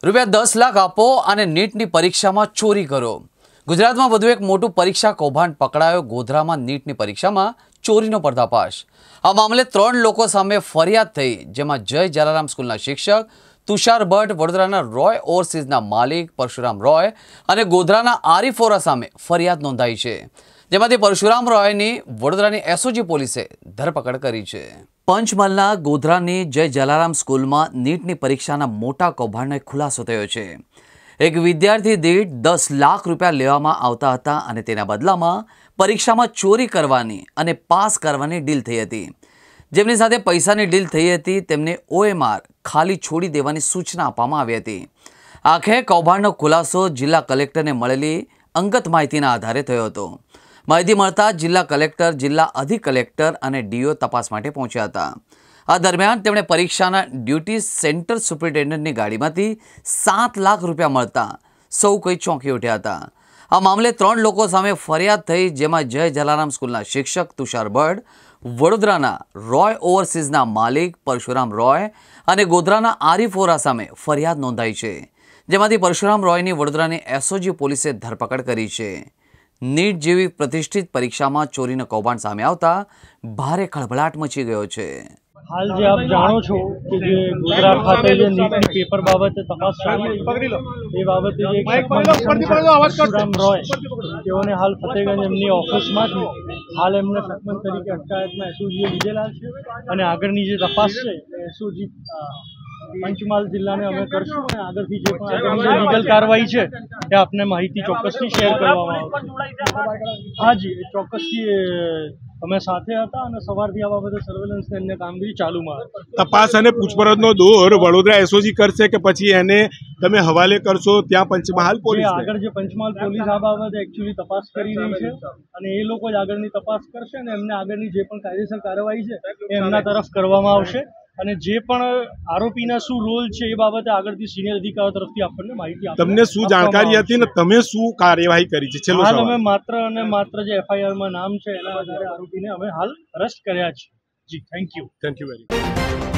રૂપિયા 10 લાખ આપો અને નીટની પરીક્ષામાં ચોરી કરો। ગુજરાતમાં વધુ એક મોટું પરીક્ષા કૌભાંડ પકડાયો। ગોધરામાં નીટની પરીક્ષામાં ચોરીનો પર્દાફાશ। આ મામલે 3 લોકો સામે ફરિયાદ થઈ, જેમાં જય જલારામ સ્કૂલના શિક્ષક તુષાર ભટ્ટ, વડોદરાના રોય ઓવરસીઝના માલિક પરશુરામ રોય અને ગોધરાના આરિફ વોરા સામે ફરિયાદ નોંધાઈ છે, જેમાંથી પરશુરામ રોયની વડોદરાની એસઓજી પોલીસે ધરપકડ કરી છે। પંચમહાલના ગોધરાની જય જલારામ સ્કૂલમાં નીટની પરીક્ષાના મોટા કૌભાંડનો ખુલાસો થયો છે। એક વિદ્યાર્થી દીઠ 10 લાખ રૂપિયા લેવામાં આવતા હતા અને તેના બદલામાં પરીક્ષામાં ચોરી કરવાની અને પાસ કરવાની ડીલ થઈ હતી। જેમની સાથે પૈસાની ડીલ થઈ હતી તેમને OMR ખાલી છોડી દેવાની સૂચના આપવામાં આવી હતી। આખરે કૌભાંડનો ખુલાસો જિલ્લા કલેક્ટરને મળેલી અંગત માહિતીના આધારે થયો હતો। માહિતી મળતા જિલ્લા કલેક્ટર, જિલ્લા અધિક કલેક્ટર અને DO તપાસ માટે પહોંચ્યા હતા। આ દરમિયાન તેમણે પરીક્ષાના ડ્યુટી સેન્ટર સુપ્રિન્ટેન્ડન્ટની ગાડીમાંથી 7 લાખ રૂપિયા મળતા સૌ કોઈ ચોંકી ઉઠ્યા હતા। આ મામલે 3 લોકો સામે ફરિયાદ થઈ, જેમાં જય જલારામ સ્કૂલના શિક્ષક તુષાર ભટ્ટ, વડોદરાના રોય ઓવરસીઝના માલિક પરશુરામ રોય અને ગોધરાના આરિફ વોરા સામે ફરિયાદ નોંધાઈ છે, જેમાંથી પરશુરામ રોયની વડોદરાની એસઓજી પોલીસે ધરપકડ કરી છે। નીટ જેવી પ્રતિષ્ઠિત પરીક્ષામાં ચોરીનો કૌભાંડ સામે આવતા ભારે ખળભળાટ મચી ગયો છે। हाल जे आप जाणो छो कि जे गुजरात खाते जे नीट पेपर बाबते तपास चाली ए बाबते जे परशुराम रोय तेओने हाल फतेहगंज एमनी ऑफिसमांथी हाल एमने सकमन तरीके अटकायतमां एसओजीए લીધેલા છે અને આગળની જે તપાસ છે એસઓજી પંચમહાલ જિલ્લાને અમે કરશું અને આગળથી જે પણ આગળની લીગલ કાર્યવાહી છે એ આપને માહિતી ચોક્કસથી શેર કરવામાં આવશે। હાજી, ચોક્કસથી અમે સાથે હતા અને સવારથી આ બાબતે સર્વેલન્સ ને અન્ય કામગીરી ચાલુમાં હતી। તપાસ અને પૂછપરછનો દોર વડોદરા એસઓજી કરશે કે પછી એને તમે હવાલે કરશો ત્યાં પંચમહાલ પોલીસ? આગળ જે પંચમહાલ પોલીસ આ બાબતે એકચ્યુઅલી તપાસ કરી રહી છે અને એ લોકો જ આગળની તપાસ કરશે અને એમને આગળની જે પણ કાયદેસર કાર્યવાહી છે એ એમના તરફ કરવામાં આવશે અને જે પણ આરોપીના શું રોલ છે એ બાબતે આગળથી સિનિયર અધિકારીઓ તરફથી આપણને માહિતી આપશે। તમને શું જાણકારી હતી ને તમે શું કાર્યવાહી કરી છે? છેલ્લો હાલ સવાલ। અમે માત્ર અને માત્ર જે FIR માં નામ છે એના આધારે આરોપીને અમે હાલ અરેસ્ટ કર્યા છે। જી, થેન્ક યુ વેરી મચ।